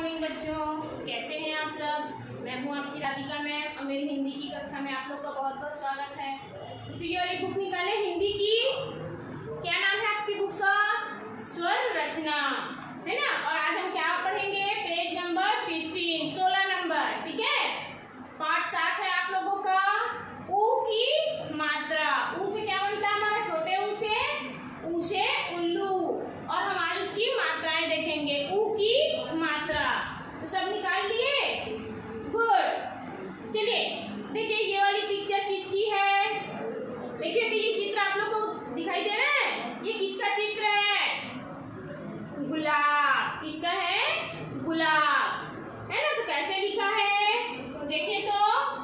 Morning बच्चों, कैसे हैं आप सब। मैं हूं आपकी राधिका मैम और मेरी हिंदी की कक्षा में आप लोग का बहुत बहुत स्वागत है। तो ये वाली बुक निकाले हिंदी की। क्या नाम है आपकी बुक का? स्वर रचना, है ना। और आज हम क्या पढ़ेंगे? पेज नंबर 16 नंबर, ठीक है। पाठ 7 है आप लोगों का। ऊ की मात्रा। ऊ से क्या बनता है हमारा? छोटे ऊ से उल्लू। और हम आज उसकी मात्राएं देखेंगे। ऊ की मात्रा तो सब निकाल लिए? गुड। चलिए देखिए ये वाली पिक्चर किसकी है। देखिए तो ये चित्र आप लोग को दिखाई दे रहा है। ये किसका चित्र है? गुलाब। किसका है? गुलाब, है ना। तो कैसे लिखा है देखिए तो।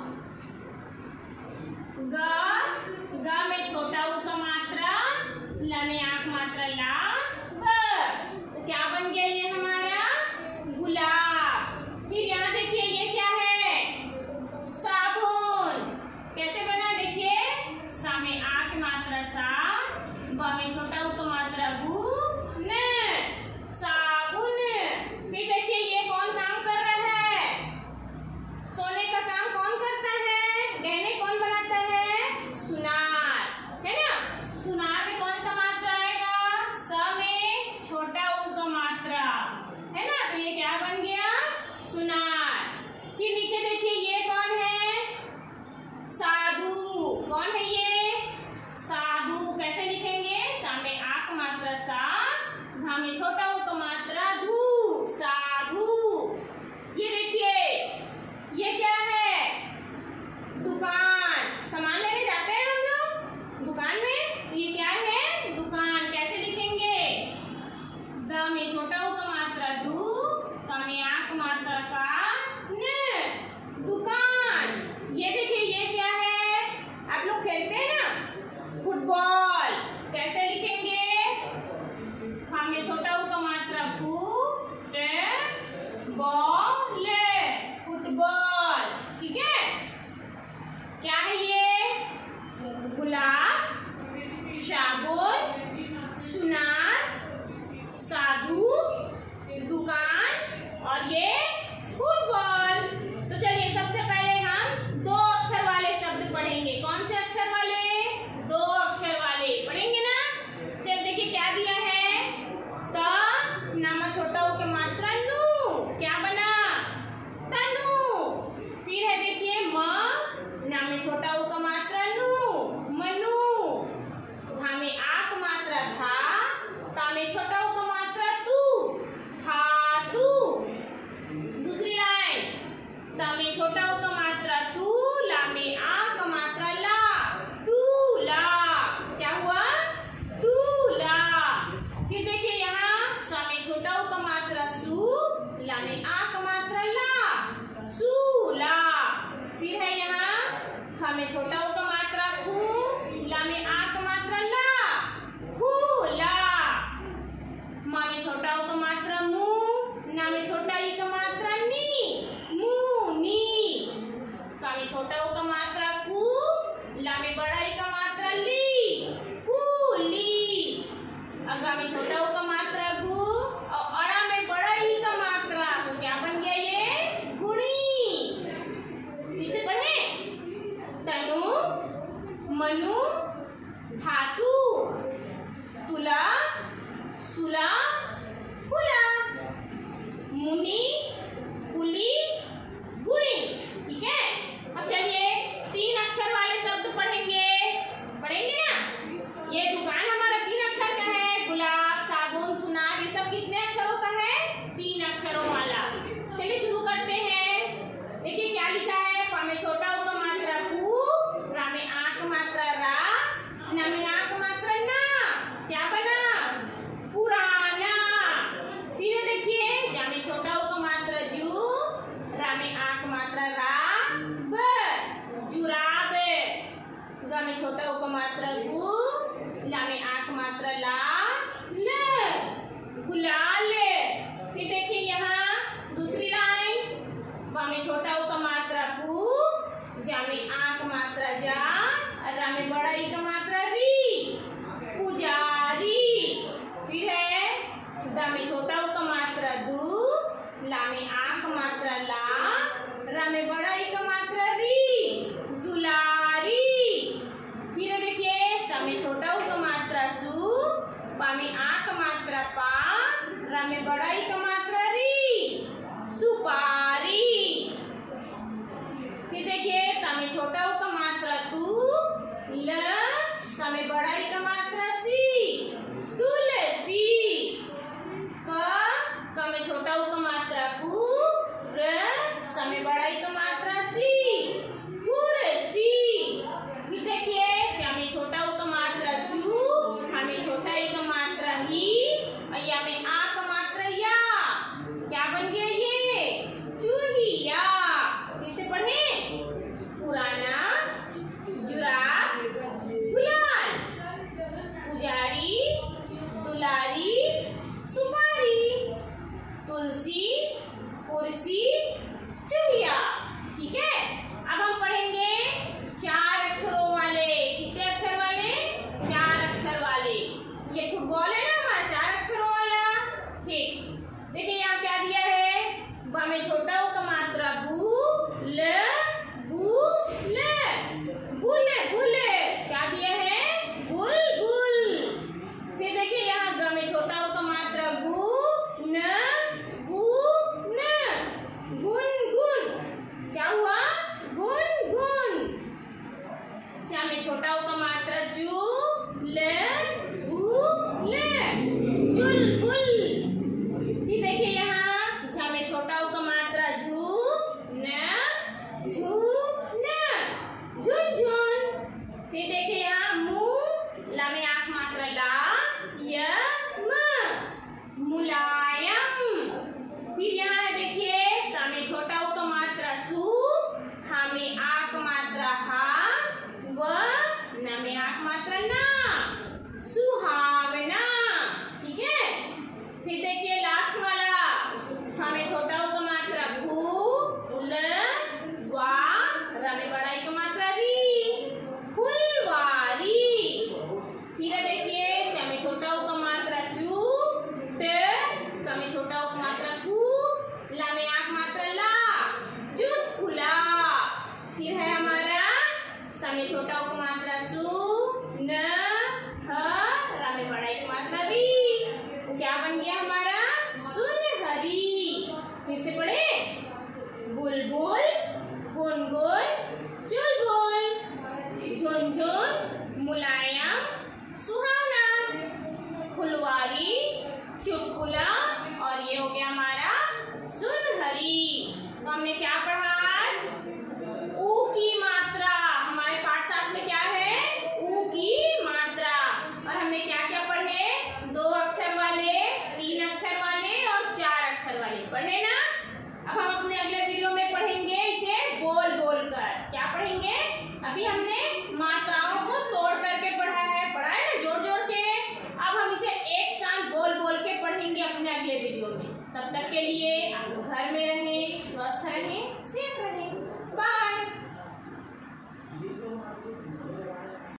ग में छोटा ऊ का मात्रा, ल में आंख मात्रा ला, ब। तो क्या बन गया ये हमारा? गुलाब। फिर यहाँ देखिए ये क्या है? साबुन। कैसे बना देखिए। सा में आंख मात्रा सा, ब में छोटा ऊ का मात्रा बू, न, साबुन। फिर देखिए ये कौन काम कर रहा है? सोने का काम कौन करता है? गहने कौन बनाता है? सुनार, है ना। सुनार में कौन सा मात्रा आएगा? स में छोटा ऊ का मात्रा, है ना। तो ये क्या बन गया? सुनार। फिर नीचे देखिए ये कौन है? साधु। कौन है ये? साधु। कैसे लिखेंगे? सा में आंख मात्रा सा, धा में छोटा ऊ का मात्रा धू, साधु। ये देखिए ये क्या है? दुकान। सामान लेने जाते हैं हम लोग दुकान में। तो ये क्या है? दुकान। कैसे लिखेंगे? द में छोटा ऊ का मात्रा दू, क में आंख मात्रा का, न, दुकान। ये देखिए ये क्या है? आप लोग खेलते हैं ना फुटबॉल। कैसे लिखेंगे? हाँ में छोटा ऊ का मात्रा फू, ट, बॉल, फुटबॉल, ठीक है। क्या है ये? गुलाब, साबुन, सुनार, साधु, दुकान और ये फुटबॉल। तो चलिए सबसे पहले हम 2 अक्षर वाले शब्द पढ़ेंगे। कौन से अक्षर वाले? 2 अक्षर वाले पढ़ेंगे ना। चल देखिए क्या दिया है। त नाम छोटा ऊ के मात्रा नु, क्या बना? तनु। फिर है देखिए म, नाम छोटा ऊ का मात्रा नु, मनु। धा में आक मात्रा था, ता में छोटा ऊ का मात्रा तू, धातु। दूसरी लाइन, ता में छोटा ऊ का मात्रा तू, ला में आ का मात्रा ला, दूला। क्या हुआ? दूला। फिर देखिए यहाँ सा में छोटा ऊ का मात्रा सू, ला में आ का मात्रा ला, सूला। फिर है यहाँ ख में छोटा ऊ का मात्रा खू, ला में आ का मात्रा ला, खूला। मा में छोटा ऊ का मात्रा मू, ना में छोटा ई का मात्रा नी, मुनी। का में छोटा ऊ का मात्रा कू, ला में बड़ा ई का मात्रा ली, कूली। अगा में छोटा ऊ का मात्रा गु और अड़ा में बड़ा ई का मात्रा। तो क्या बन गया ये? गुणी। इसे पढ़े। तनु, मनु, धातु, तुला, सुला, कुला, मुनि, कुली, गुणी, ठीक है। अब चलिए 3 अक्षर वाले शब्द पढ़ेंगे ना। ये दुकान हमारा 3 अक्षर का है। गुलाब, साबुन, सुनार, ये सब कितने अक्षरों का है? 3 अक्षरों वाला। चलिए शुरू करते हैं। देखिए क्या लिखा है। प में छोटा ऊ का मात्रा पू, रा में आंख मात्रा रा, ना में आंख मात्रा ना। क्या बना? पुराना। फिर देखिए जा में छोटा ऊ का मात्रा जू, रा में आंख मात्रा रा, ब, जुराब। ग में छोटा ऊ का मात्रा गु, ला में आंख मात्रा ला, ल, गुलाल। फिर देखिए यहाँ दूसरी लाइन। ब में छोटा ऊ का मात्रा पू, जा में आंख मात्रा जा, रा में बड़ा ई का मात्रा री, पुजारी। फिर है द में छोटा ऊ का मात्रा दू, ला में आ का मात्रा ला, रा में बड़ा ई का मात्रा री, दुलार।